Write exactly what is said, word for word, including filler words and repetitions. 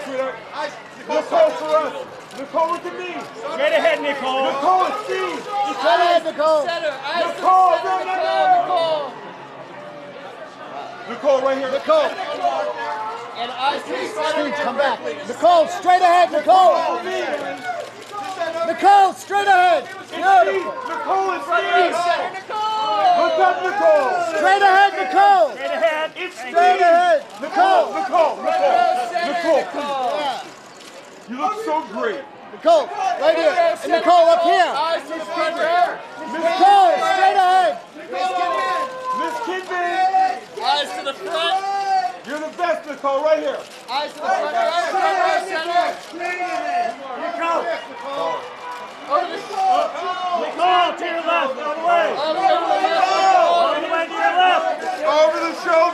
sweetheart. Nicole for us. Nicole, look at me. Straight ahead, Nicole. Nicole, it's Steve. Straight ahead, Nicole. Center. Eyes to Nicole, the center. no, no, no. Nicole. Nicole, right here. Nicole. And eyes to the center. Steve, come back. Nicole, straight ahead, Nicole. Nicole, straight ahead. Beautiful. Nicole, it's Steve. Nicole. Look up, Nicole. Straight ahead, Nicole. Straight ahead. It's Steve. Straight ahead. Nicole, Nicole, Nicole. Nicole, Nicole. Yeah. you look so great. Nicole, right here. And Nicole, up here. Eyes to the front here. Nicole, straight ahead. Miss Kidman. Eyes to the front. You're the best, Nicole, right here. Eyes to the front. Eyes front row center. Nicole. Over the Nicole, to your left. All the way. Over the left. All the way to your left. Over the shoulder.